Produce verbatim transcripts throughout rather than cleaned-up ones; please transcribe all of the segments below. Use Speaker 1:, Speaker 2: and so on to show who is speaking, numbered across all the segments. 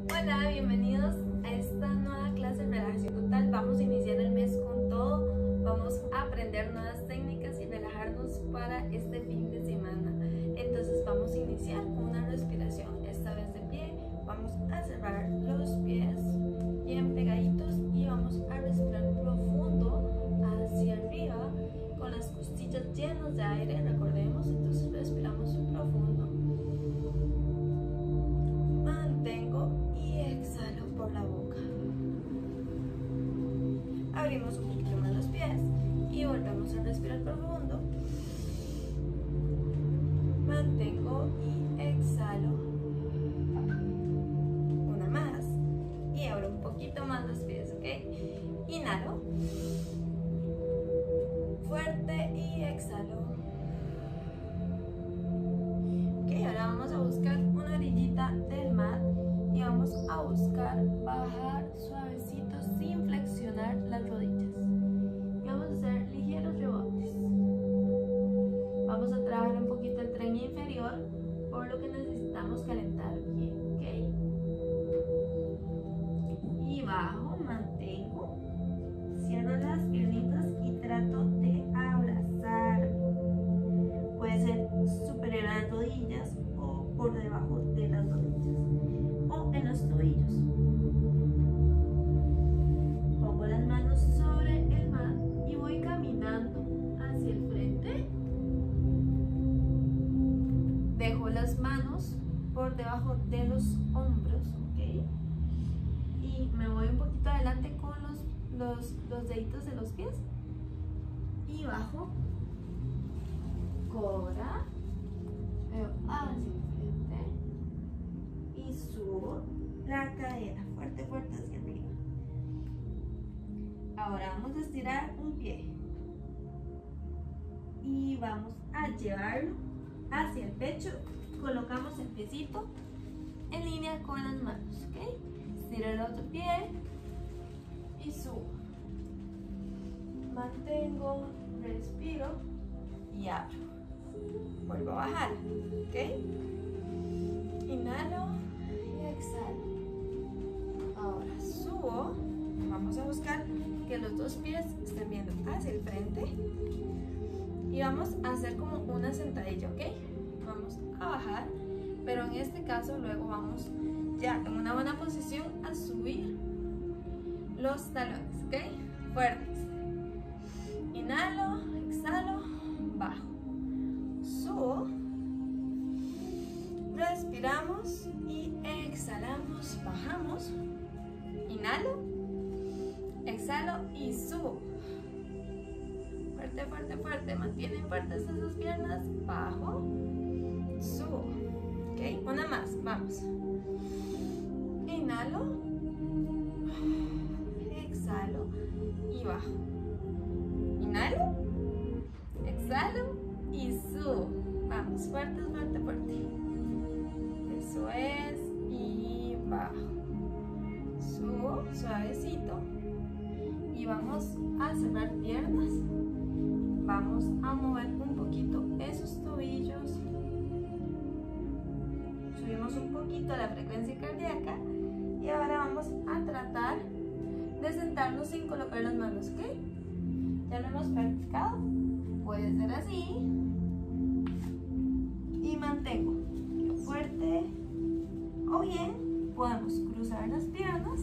Speaker 1: Hola, bienvenidos a esta nueva clase de relajación total. Vamos a iniciar el mes con todo. Vamos a aprender nuevas técnicas y relajarnos para este fin de semana. Entonces vamos a iniciar con una respiración, esta vez de pie. Vamos a cerrar los pies bien pegaditos y vamos a respirar profundo hacia arriba con las costillas llenas de aire, recordemos. Entonces respiramos profundo, mantengo y exhalo por la boca. Abrimos un poquito más los pies y volvemos a respirar profundo, mantengo y exhalo. Una más y abro un poquito más los pies, ¿ok? Inhalo fuerte y exhalo. Ok, ahora vamos a buscar una orillita del mat y vamos a buscar bajar suavecito sin flexionar las rodillas. Y vamos a hacer ligeros rebotes. Vamos a trabajar un poquito el tren inferior, por lo que necesitamos calentar bien, ¿ok? Y bajo, mantengo, cierro las piernitas y trato de abrazar. Puede ser superior a las rodillas o por debajo de las rodillas o en los tobillos. Pongo las manos sobre el mat y voy caminando hacia el frente. Dejo las manos por debajo de los hombros, ¿ok? Y me voy un poquito adelante con los, los, los deditos de los pies y bajo. Cobra, veo hacia el frente y subo la cadera fuerte, fuerte hacia arriba. Ahora vamos a estirar un pie y vamos a llevarlo hacia el pecho. Colocamos el piecito en línea con las manos, ¿ok? Estiro el otro pie y subo. Mantengo, respiro y abro. Vuelvo a bajar, ¿ok? Inhalo y exhalo. Ahora subo. Vamos a buscar que los dos pies estén viendo hacia el frente. Y vamos a hacer como una sentadilla, ¿ok? Vamos a bajar, pero en este caso luego vamos ya en una buena posición a subir los talones, ¿ok? Fuertes. Inhalo, exhalo, bajo. Subo, respiramos y exhalamos, bajamos, inhalo, exhalo y subo. Fuerte, fuerte, fuerte, mantienen fuertes esas piernas, bajo, subo. Ok, una más, vamos. Inhalo, exhalo y bajo. Inhalo, exhalo y subo. Vamos, fuerte, fuerte, fuerte. Eso es. Y bajo. Subo suavecito. Y vamos a cerrar piernas. Vamos a mover un poquito esos tobillos. Subimos un poquito la frecuencia cardíaca. Y ahora vamos a tratar de sentarnos sin colocar las manos, ¿ok? Ya lo hemos practicado. Puede ser así. Y mantengo fuerte, o bien podemos cruzar las piernas,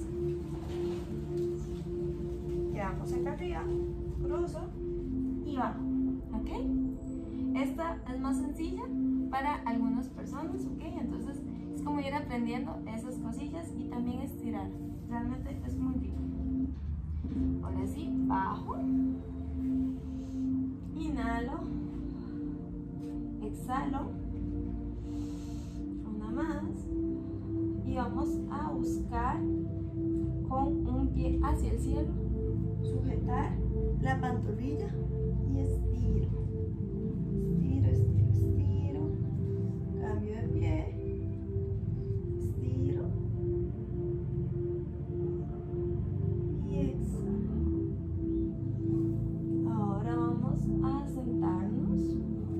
Speaker 1: quedamos acá arriba, cruzo y bajo, ¿ok? Esta es más sencilla para algunas personas, ¿ok? Entonces es como ir aprendiendo esas cosillas y también estirar, realmente es muy bien. Ahora sí, bajo, inhalo, exhalo, más y vamos a buscar con un pie hacia el cielo, sujetar la pantorrilla y estiro, estiro, estiro, estiro, cambio de pie, estiro y exhalo. Ahora vamos a sentarnos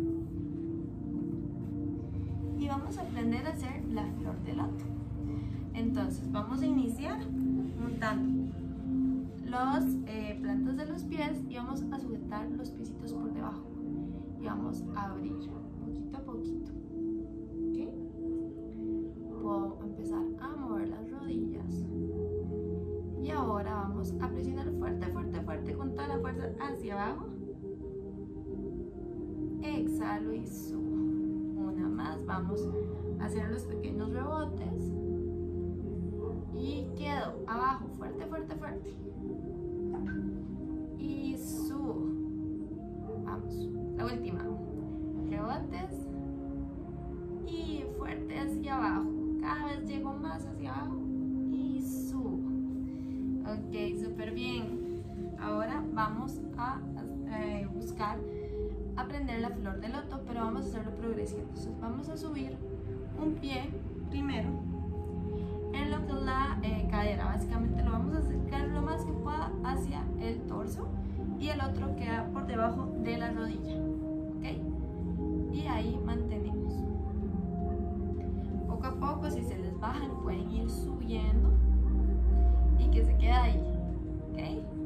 Speaker 1: y vamos a aprender a hacer la flor de loto. Entonces vamos a iniciar montando los eh, plantas de los pies y vamos a sujetar los piecitos por debajo y vamos a abrir poquito a poquito. ¿Okay? Puedo empezar a mover las rodillas y ahora vamos a presionar fuerte, fuerte, fuerte con toda la fuerza hacia abajo. Exhalo y subo. Una más, vamos a hacer los pequeños rebotes y quedo abajo, fuerte, fuerte, fuerte y subo. Vamos, la última, rebotes y fuerte hacia abajo, cada vez llego más hacia abajo y subo. Ok, súper bien. Ahora vamos a eh, buscar aprender la flor de loto, pero vamos a hacerlo progresivo. Entonces vamos a subir un pie primero en lo que es la eh, cadera. Básicamente lo vamos a acercar lo más que pueda hacia el torso y el otro queda por debajo de la rodilla. ¿Ok? Y ahí mantenemos. Poco a poco, si se les bajan, pueden ir subiendo y que se quede ahí. ¿Ok?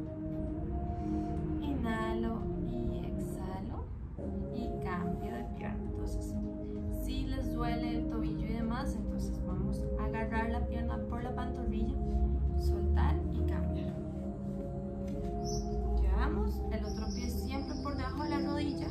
Speaker 1: Inhalo y exhalo y cambio de pierna. Entonces, si les duele el tobillo y demás, entonces vamos a agarrar la pierna por la pantorrilla, soltar y cambiar. Llevamos el otro pie siempre por debajo de la rodilla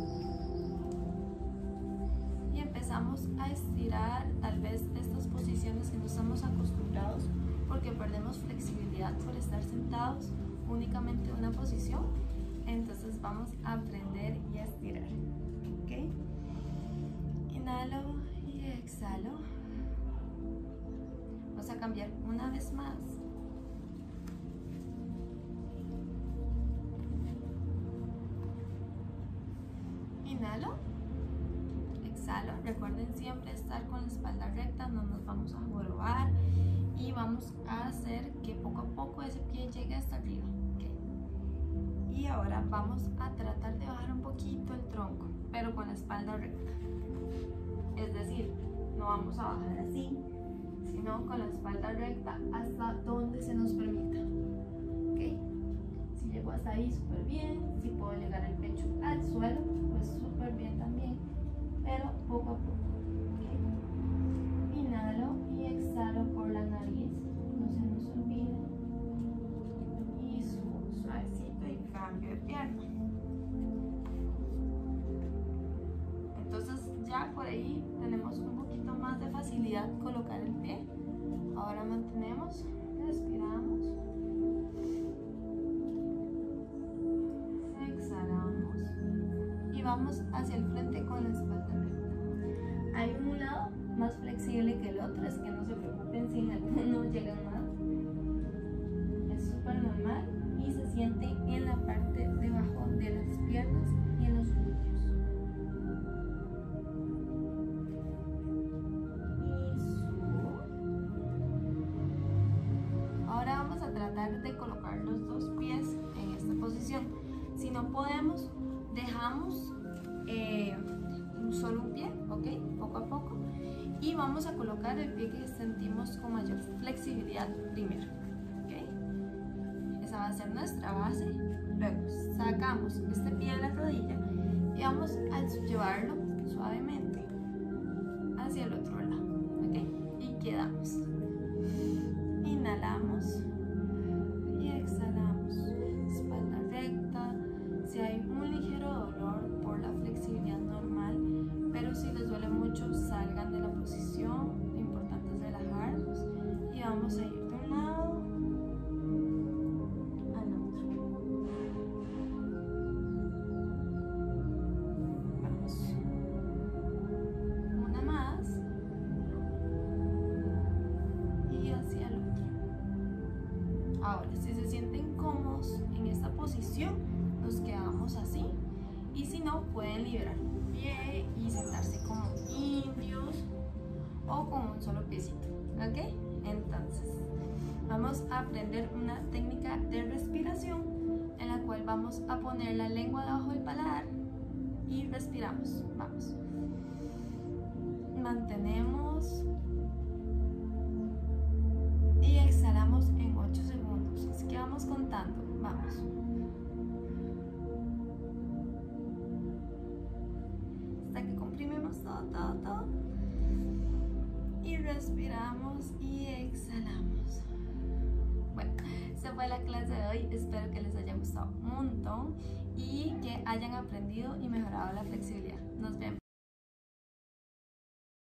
Speaker 1: y empezamos a estirar tal vez estas posiciones que no estamos acostumbrados porque perdemos flexibilidad por estar sentados únicamente en una posición. Entonces vamos a aprender y a estirar. ¿Ok? Inhalo y exhalo. Vamos a cambiar una vez más. Inhalo, exhalo. Recuerden siempre estar con la espalda recta, no nos vamos a jorobar y vamos a hacer que poco a poco ese pie llegue hasta arriba. ¿Okay? Y ahora vamos a tratar de bajar un poquito el tronco, pero con la espalda recta. Es decir, no vamos a bajar así, sino con la espalda recta hasta donde se nos permita. ¿Okay? Si llego hasta ahí, súper bien. Si puedo llegar el pecho al suelo, pues súper bien también, pero poco a poco. ¿Okay? Inhalo y exhalo por la nariz, no se nos olvide. Y subo suavecito y cambio de pierna. Entonces ya por ahí tenemos un poquito más de facilidad colocar el pie. Ahora mantenemos, respiramos, exhalamos y vamos hacia el frente con la espalda recta. Hay un lado más flexible que el otro, es que no se preocupen si en alguno llegan más. Es súper normal y se siente en la parte de abajo de las piernas y en los glúteos. Tratar de colocar los dos pies en esta posición. Si no podemos, dejamos eh, solo un pie, ok, poco a poco, y vamos a colocar el pie que sentimos con mayor flexibilidad primero. Okay. Esa va a ser nuestra base. Luego sacamos este pie de la rodilla y vamos a llevarlo suavemente hacia el otro lado, okay, y quedamos. Inhalamos y exhalamos, espalda recta. Si hay un ligero dolor por la flexibilidad normal, pero si les duele mucho, salgan de la posición. Lo importante es relajarnos y vamos a ir de un lado al otro. Vamos, una más y hacia el otro. Ahora, si se sienten cómodos en esta posición, nos quedamos así, y si no, pueden liberar un pie y sentarse como indios o con un solo piecito. ¿Ok? Entonces vamos a aprender una técnica de respiración en la cual vamos a poner la lengua debajo del paladar y respiramos. Vamos, mantenemos soltando. Vamos. Hasta que comprimimos todo, todo, todo. Y respiramos y exhalamos. Bueno, esa fue la clase de hoy. Espero que les haya gustado un montón y que hayan aprendido y mejorado la flexibilidad. Nos vemos.